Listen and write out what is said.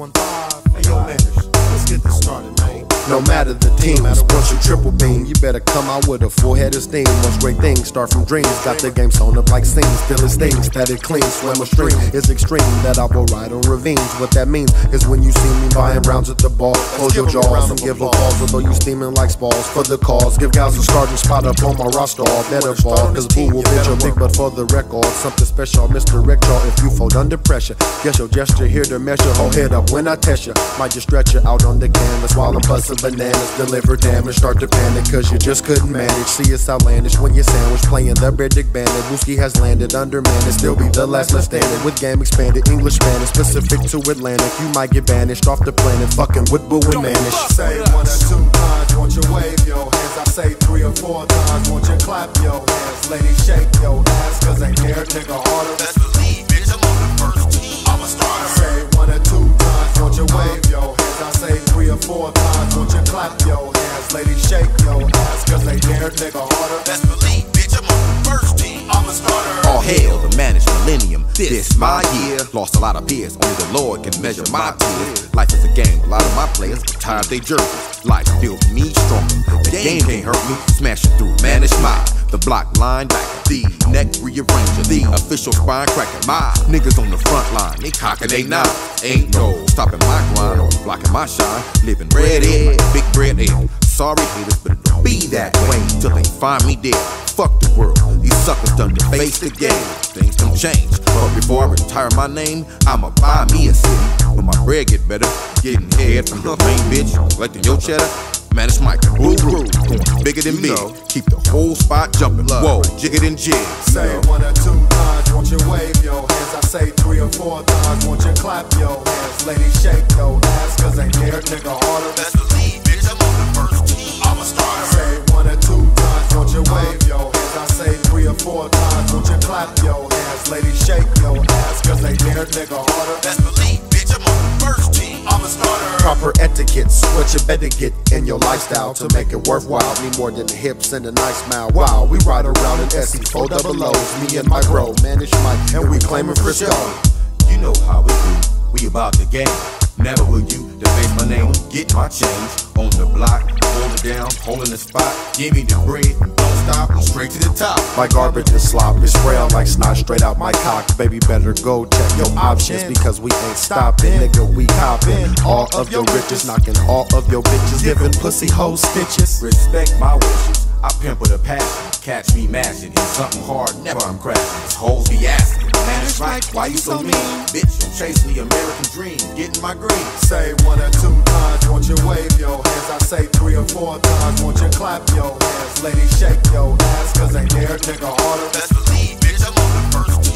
Hey yo, Mannish, let's get this started, man. No matter the team, once you triple beam, you better come out with a full head of steam. Most great things start from dreams. Got the game sewn up like scenes, still it stings, that it clean. Swim a stream is extreme, that I will ride on ravines. What that means is when you see me buying rounds at the ball, close your jaws and give applause. Although you steaming like spalls for the cause, give guys a starting spot up on my roster. All better ball, cause Boo will bitch your big, but for the record, something special, Mr. Rector. If you fold under pressure, guess your gesture here to measure. Hold head up when I test you. Might just stretch you out on the canvas while I'm busting bananas. Deliver damage, start to panic cause you just couldn't manage. See, it's outlandish when you're sandwiched playing the Bredick bandit. Wooski has landed under man and still be the last left standing. With game expanded, English, Spanish, specific to Atlantic. You might get banished off the planet, fucking with Boo and Mannish. Say 1 or 2 times, won't you wave your hands? I say 3 or 4 times, won't you clap your hands? Ladies, shake your ass, cause ain't there nigga harder. Best believe, bitch, I'm on the first team. I'm a starter. Say 1 or 2 times, won't you wave your hands? I say 3 or 4 times, won't you clap your hands? Ladies, shake your ass, cause ain't there nigga harder. Best believe, bitch, I'm on the first team. I'm a starter. All hail the Mannish millennium. This my year. Lost a lot of peers, only the Lord can measure my tears. Life is a game, a lot of my players tired they jerseys. Life feels me stronger. The game can't hurt me. Smashing through Mannish my the block linebacker, the neck rearranger, the official spine cracker. My niggas on the front line, they cockin' they not. Ain't no stopping my grind or blocking my shine. Living red egg, big bread egg. Sorry haters, but it'll be that way till they find me dead. Fuck the world, these suckers done to face the game. Things don't change, but before I retire my name, I'ma buy me a city. When my bread get better, getting head from your main bitch, collecting your cheddar. Mannish Mike, Boo-Rue, going bigger than big. Keep the whole spot jumping, whoa, jig it and jig. Say 1 or 2 times, won't you wave your hands? I say 3 or 4 times, won't you clap your hands? Ladies, shake your ass, cause ain't there nigga harder. Best believe, bitch, I'm on the first team. I'm a starter. Say 1 or 2 times, won't you wave your hands? I say 3 or 4 times, won't you clap your hands? Ladies, shake your ass, cause ain't there nigga harder. Best believe, bitch, I'm on the first team. I'm a starter. Proper etiquette's what you better get in your lifestyle to make it worthwhile. Need more than the hips and a nice smile. Wow, we ride around in SE 4 double O's, me and my bro, Mannish Mike, and we claiming Frisco. You know how we do, we about the game. Never will you debase my name, get my change. On the block, hold it down, holding the spot. Give me the bread, don't stop, I'm straight to the top. My garbage is slop, it's frail like snot straight out my cock. Baby, better go check your options because we ain't stopping. Nigga, we copping all of your riches, knocking all of your bitches, giving pussy hoes stitches. Respect my wishes, I pimp with a passion. Catch me mashing, hit something hard, never I'm crashing. These hoes be asking, Mannish Mike, why you so mean? Bitch, I'm chasing the American dream, getting my green. Say 1 or 2 times, won't you wave your hands? I say 3 or 4 times, won't you clap your hands? Ladies, shake your ass, cause ain't there nigga harder. Best believe, bitch, I'm on the first team.